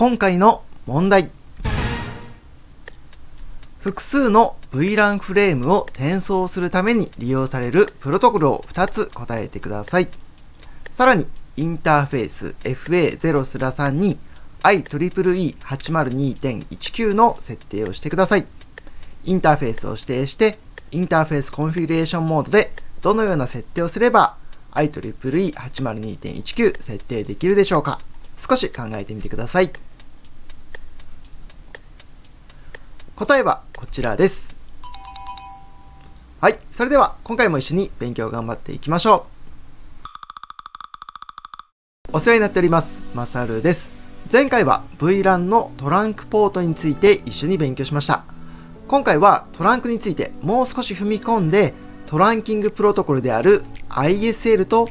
今回の問題。複数の VLAN フレームを転送するために利用されるプロトコルを2つ答えてください。さらに、インターフェース FA0-3 に IEEE802.19 の設定をしてください。インターフェースを指定して、インターフェースコンフィギュレーションモードでどのような設定をすれば IEEE802.19 設定できるでしょうか。少し考えてみてください。答えはこちらです。はい、それでは今回も一緒に勉強頑張っていきましょう。お世話になっております、まさるです。前回は VLAN のトランクポートについて一緒に勉強しました。今回はトランクについてもう少し踏み込んで、トランキングプロトコルである ISL と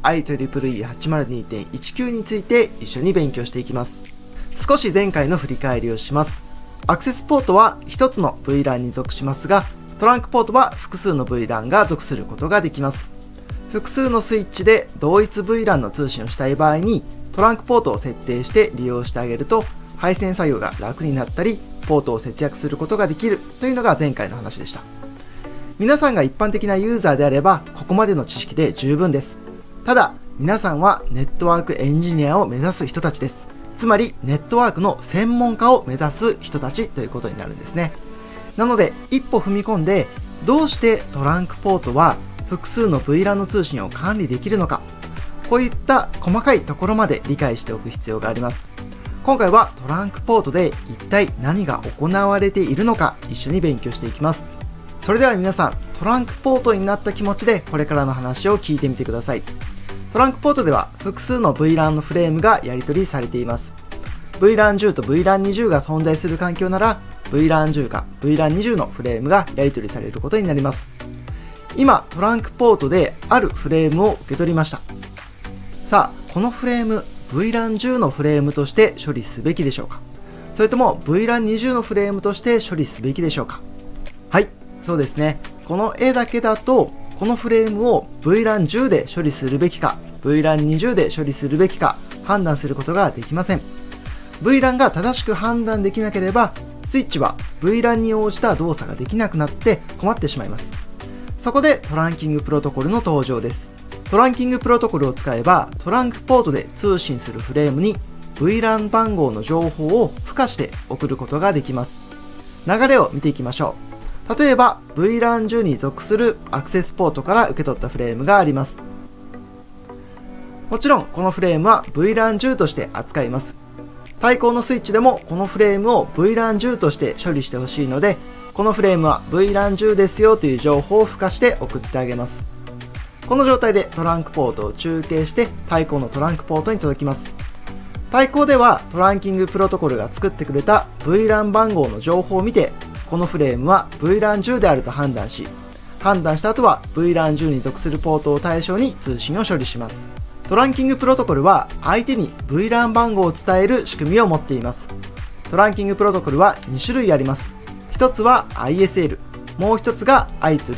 IEEE802.19 について一緒に勉強していきます。少し前回の振り返りをします。アクセスポートは1つの VLAN に属しますが、トランクポートは複数の VLAN が属することができます。複数のスイッチで同一 VLAN の通信をしたい場合に、トランクポートを設定して利用してあげると、配線作業が楽になったり、ポートを節約することができるというのが前回の話でした。皆さんが一般的なユーザーであれば、ここまでの知識で十分です。ただ、皆さんはネットワークエンジニアを目指す人たちです。つまり、ネットワークの専門家を目指す人たちということになるんですね。なので、一歩踏み込んで、どうしてトランクポートは複数の VLAN の通信を管理できるのか、こういった細かいところまで理解しておく必要があります。今回はトランクポートで一体何が行われているのか一緒に勉強していきます。それでは皆さん、トランクポートになった気持ちでこれからの話を聞いてみてください。トランクポートでは複数の VLAN のフレームがやり取りされています。VLAN10 と VLAN20 が存在する環境なら VLAN10 か VLAN20 のフレームがやり取りされることになります。今、トランクポートであるフレームを受け取りました。さあ、このフレーム、VLAN10 のフレームとして処理すべきでしょうか、それとも VLAN20 のフレームとして処理すべきでしょうか。はい、そうですね。この絵だけだと、このフレームを VLAN10 で処理するべきか、VLAN20 で処理するべきか判断することができません。VLAN が正しく判断できなければ、スイッチは VLAN に応じた動作ができなくなって困ってしまいます。そこでトランキングプロトコルの登場です。トランキングプロトコルを使えば、トランクポートで通信するフレームに VLAN 番号の情報を付加して送ることができます。流れを見ていきましょう。例えば VLAN10 に属するアクセスポートから受け取ったフレームがあります。もちろんこのフレームは VLAN10 として扱います。対向のスイッチでもこのフレームを VLAN10 として処理してほしいので、このフレームは VLAN10 ですよという情報を付加して送ってあげます。この状態でトランクポートを中継して対向のトランクポートに届きます。対向ではトランキングプロトコルが作ってくれた VLAN 番号の情報を見て、このフレームは VLAN10 であると判断し、判断した後は VLAN10 に属するポートを対象に通信を処理します。トランキングプロトコルは相手に VLAN 番号を伝える仕組みを持っています。トランキングプロトコルは2種類あります。一つは ISL、もう一つが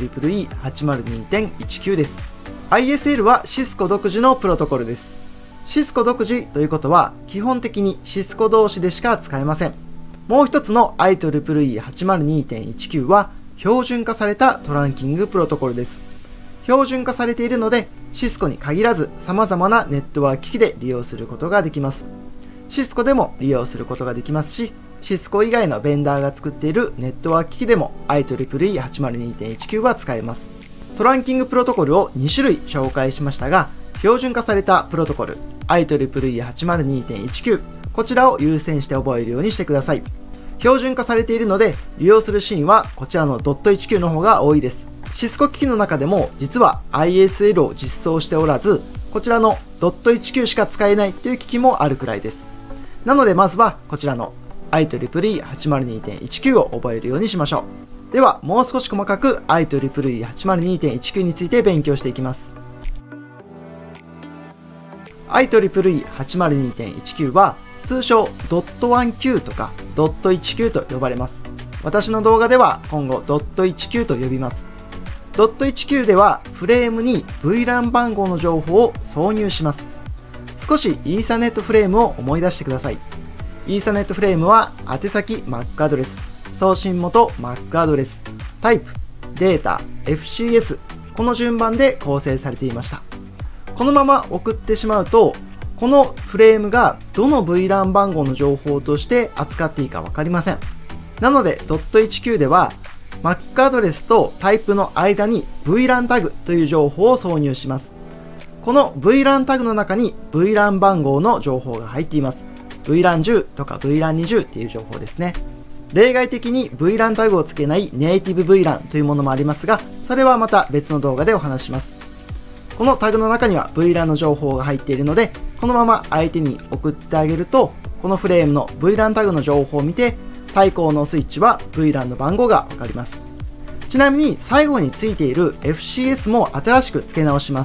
IEEE802.19 です。ISL はシスコ独自のプロトコルです。シスコ独自ということは基本的にシスコ同士でしか使えません。もう一つの IEEE802.19 は標準化されたトランキングプロトコルです。標準化されているので、シスコに限らず様々なネットワーク機器で利用することができます。シスコでも利用することができますし、シスコ以外のベンダーが作っているネットワーク機器でも IEEE802.19 は使えます。トランキングプロトコルを2種類紹介しましたが、標準化されたプロトコル IEEE802.19、こちらを優先して覚えるようにしてください。標準化されているので、利用するシーンはこちらの .19 の方が多いです。シスコ機器の中でも実は ISL を実装しておらず、こちらの .19 しか使えないという機器もあるくらいです。なのでまずはこちらの IEEE802.19 を覚えるようにしましょう。ではもう少し細かく IEEE802.19 について勉強していきます。IEEE802.19 は通称 .19 とか .19 と呼ばれます。私の動画では今後 .19 と呼びます。.19 ではフレームに VLAN 番号の情報を挿入します。少しイーサネットフレームを思い出してください。 イーサネットフレームは宛先 Mac アドレス、送信元 Mac アドレス、タイプ、データ、FCS、この順番で構成されていました。このまま送ってしまうと、このフレームがどの VLAN 番号の情報として扱っていいか分かりません。なので .19 では Mac アドレスとタイプの間に VLAN タグという情報を挿入します。この VLAN タグの中に VLAN 番号の情報が入っています。VLAN10 とか VLAN20 っていう情報ですね。例外的に VLAN タグをつけないネイティブ VLAN というものもありますが、それはまた別の動画でお話します。このタグの中には VLAN の情報が入っているので、このまま相手に送ってあげると、このフレームの VLAN タグの情報を見て、対向のスイッチは VLAN の番号がわかります。ちなみに最後についている FCS も新しく付け直します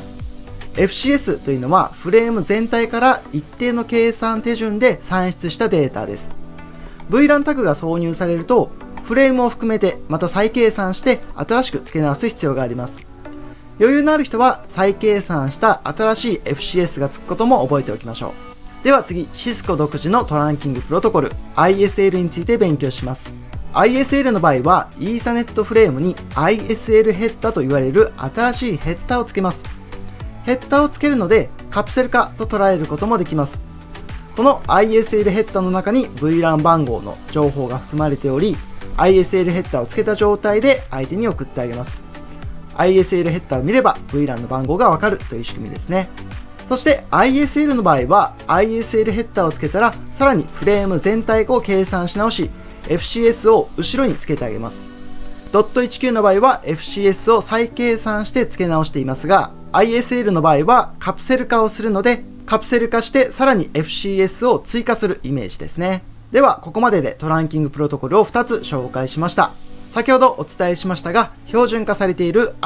。FCS というのはフレーム全体から一定の計算手順で算出したデータです。VLAN タグが挿入されると、フレームを含めてまた再計算して新しく付け直す必要があります。余裕のある人は再計算した新しい FCS がつくことも覚えておきましょう。では次、シスコ独自のトランキングプロトコル ISL について勉強します。ISL の場合はイーサネットフレームに ISL ヘッダと言われる新しいヘッダをつけます。ヘッダをつけるのでカプセル化と捉えることもできます。この ISL ヘッダの中に VLAN 番号の情報が含まれており、ISL ヘッダをつけた状態で相手に送ってあげます。ISL ヘッダを見れば VLAN の番号がわかるという仕組みですね。そして ISL の場合は ISL ヘッダをつけたらさらにフレーム全体を計算し直し FCS を後ろにつけてあげます。.19 の場合は FCS を再計算して付け直していますが、 ISL の場合はカプセル化をするのでカプセル化してさらに FCS を追加するイメージですね。ではここまででトランキングプロトコルを2つ紹介しました。先ほどお伝えしましたが、標準化されている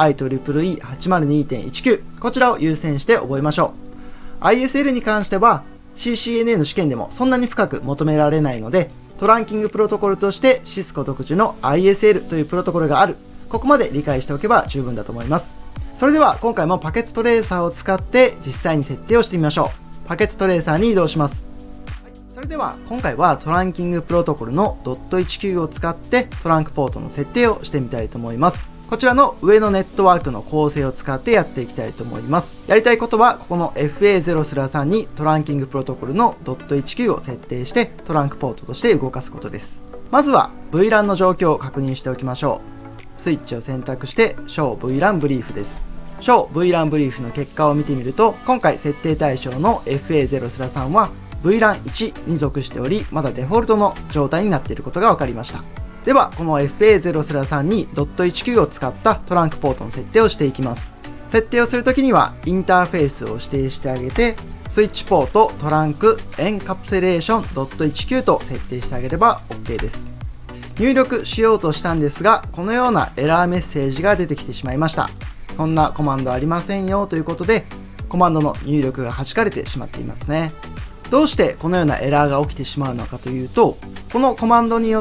IEEE802.19、こちらを優先して覚えましょう。ISL に関しては CCNA の試験でもそんなに深く求められないので、トランキングプロトコルとしてシスコ独自の ISL というプロトコルがある。ここまで理解しておけば十分だと思います。それでは今回もパケットトレーサーを使って実際に設定をしてみましょう。パケットトレーサーに移動します。それでは今回はトランキングプロトコルの .19 を使ってトランクポートの設定をしてみたいと思います。こちらの上のネットワークの構成を使ってやっていきたいと思います。やりたいことはここの FA0-3 にトランキングプロトコルの .19 を設定してトランクポートとして動かすことです。まずは VLAN の状況を確認しておきましょう。スイッチを選択して Show VLAN Brief です。Show VLAN Brief の結果を見てみると、今回設定対象の FA0-3 はVLAN1 に属しており、まだデフォルトの状態になっていることが分かりました。では、この FA0-3 に .19 を使ったトランクポートの設定をしていきます。設定をするときには、インターフェースを指定してあげて、スイッチポートトランクエンカプセレーション .19 と設定してあげれば OK です。入力しようとしたんですが、このようなエラーメッセージが出てきてしまいました。そんなコマンドありませんよということで、コマンドの入力が弾かれてしまっていますね。どうしてこのようなエラーが起きてしまうのかというと、このコマンドによって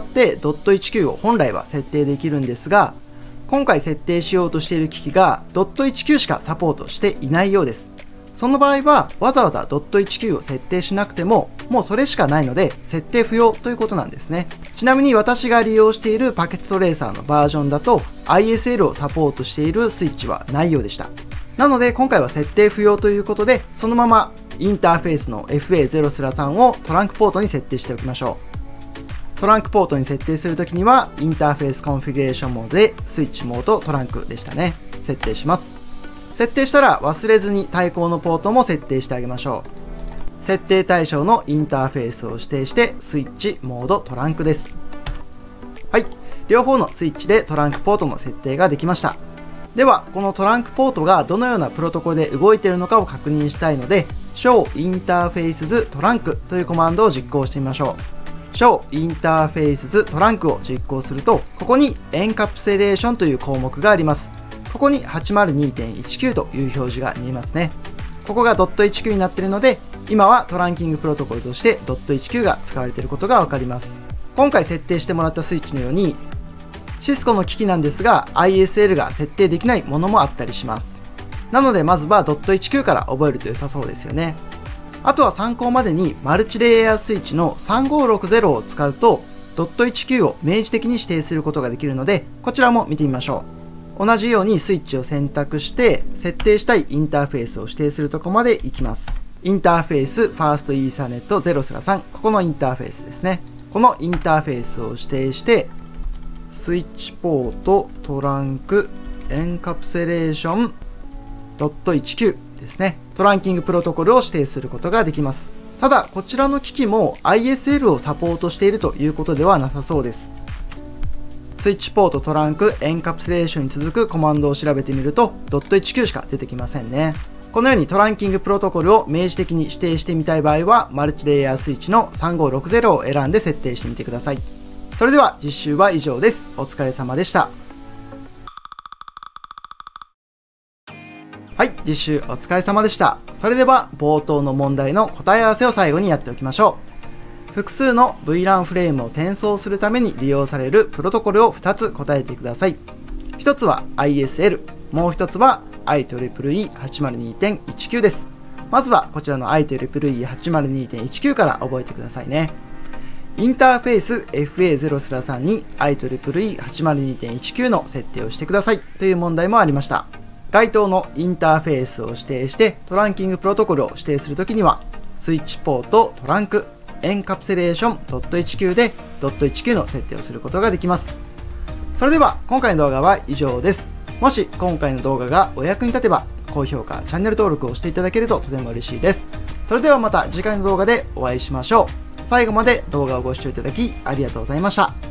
.19 を本来は設定できるんですが、今回設定しようとしている機器が .19 しかサポートしていないようです。その場合はわざわざ .19 を設定しなくても、もうそれしかないので設定不要ということなんですね。ちなみに私が利用しているパケットトレーサーのバージョンだと ISL をサポートしているスイッチはないようでした。なので今回は設定不要ということで、そのままインターフェースの FA0-3 をトランクポートに設定しておきましょう。トランクポートに設定するときには、インターフェースコンフィギュレーションモードでスイッチモードトランクでしたね。設定します。設定したら忘れずに対向のポートも設定してあげましょう。設定対象のインターフェースを指定してスイッチモードトランクです。はい。両方のスイッチでトランクポートの設定ができました。では、このトランクポートがどのようなプロトコルで動いているのかを確認したいので、Show Interfaces Trunk というコマンドを実行してみましょう。Show Interfaces Trunk を実行すると、ここに Encapsulation という項目があります。ここに 802.19 という表示が見えますね。ここが .19 になっているので、今はトランキングプロトコルとして .19 が使われていることがわかります。今回設定してもらったスイッチのように、シスコの機器なんですが ISL が設定できないものもあったりします。なのでまずは .19 から覚えると良さそうですよね。 あとは参考までにマルチレイヤースイッチの3560を使うと .19 を明示的に指定することができるので、こちらも見てみましょう。同じようにスイッチを選択して設定したいインターフェースを指定するところまで行きます。インターフェースファーストイーサネット 0/3、ここのインターフェースですね。このインターフェースを指定してスイッチポートトランクエンカプセレーション .19 ですね。トランキングプロトコルを指定することができます。ただこちらの機器も ISL をサポートしているということではなさそうです。スイッチポートトランクエンカプセレーションに続くコマンドを調べてみると .19 しか出てきませんね。このようにトランキングプロトコルを明示的に指定してみたい場合はマルチレイヤースイッチの3560を選んで設定してみてください。それでは実習は以上です。お疲れ様でした。はい、実習お疲れ様でした。それでは冒頭の問題の答え合わせを最後にやっておきましょう。複数の VLAN フレームを転送するために利用されるプロトコルを2つ答えてください。1つは ISL、もう1つは IEEE802.19 です。まずはこちらの IEEE802.19 から覚えてくださいね。インターフェース FA0/3 に IEEE802.19 の設定をしてくださいという問題もありました。該当のインターフェースを指定してトランキングプロトコルを指定するときにはスイッチポートトランクエンカプセレーション .19 で .19 の設定をすることができます。それでは今回の動画は以上です。もし今回の動画がお役に立てば高評価、チャンネル登録をしていただけるととても嬉しいです。それではまた次回の動画でお会いしましょう。最後まで動画をご視聴いただきありがとうございました。